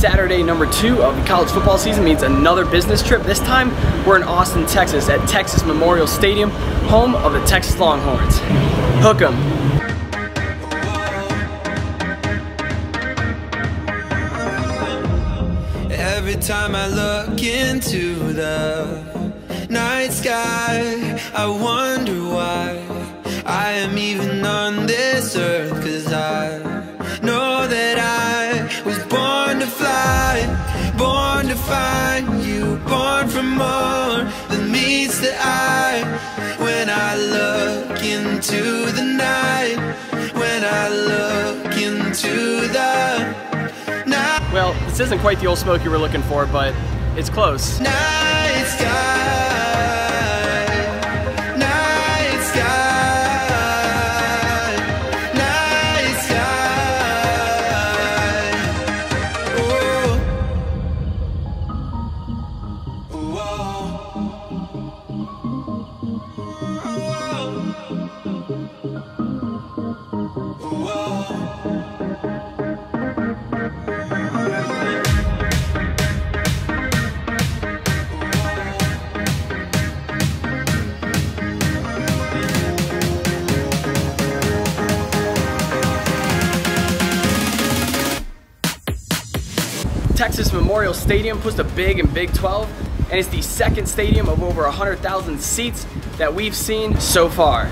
Saturday number 2 of the college football season means another business trip. This time we're in Austin, Texas at Texas Memorial Stadium, home of the Texas Longhorns. Hook 'em. Every time I look into the night sky, I wonder why I am even on this earth. 'Cause I know that I was born to fly, born to find you, born for more than meets the eye. When I look into the night, when I look into the night. Well, this isn't quite the Old Smoky we're looking for, but it's close. Night sky, night sky, night sky. Oh. Texas Memorial Stadium puts a big in Big 12, and it's the second stadium of over 100,000 seats that we've seen so far.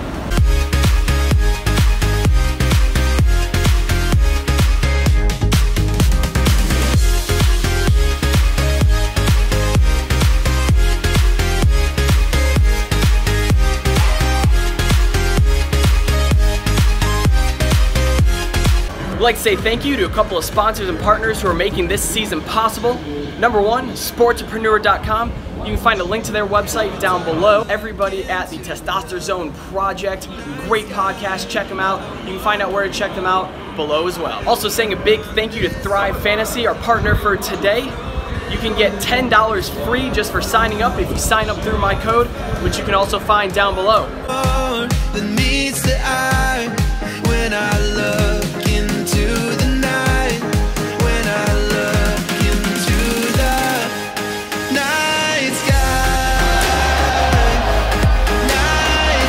I'd like to say thank you to a couple of sponsors and partners who are making this season possible. Number one, Sportsepreneur.com. You can find a link to their website down below. Everybody at the Testosterone Project, great podcast, check them out. You can find out where to check them out below as well. Also saying a big thank you to Thrive Fantasy, our partner for today. You can get $10 free just for signing up if you sign up through my code, which you can also find down below. That meets the eye when I look into the night, when I look into the night sky, night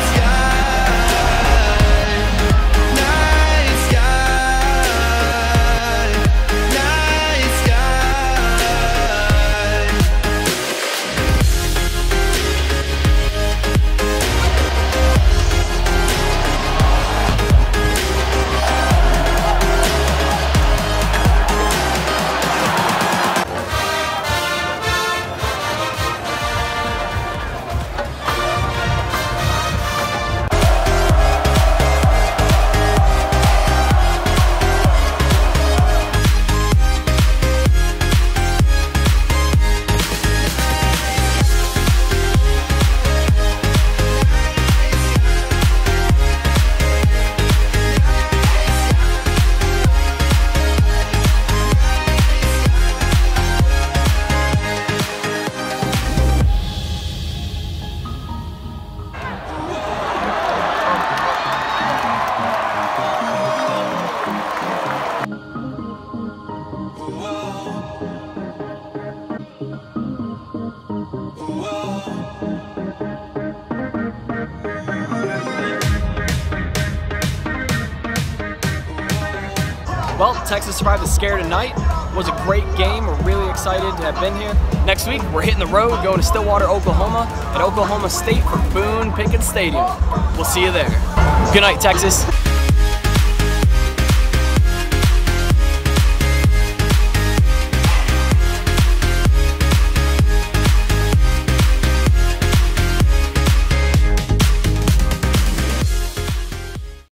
sky, night sky, night Well, Texas survived the scare tonight. It was a great game. We're really excited to have been here. Next week, we're hitting the road, going to Stillwater, Oklahoma, at Oklahoma State for Boone Pickett Stadium. We'll see you there. Good night, Texas.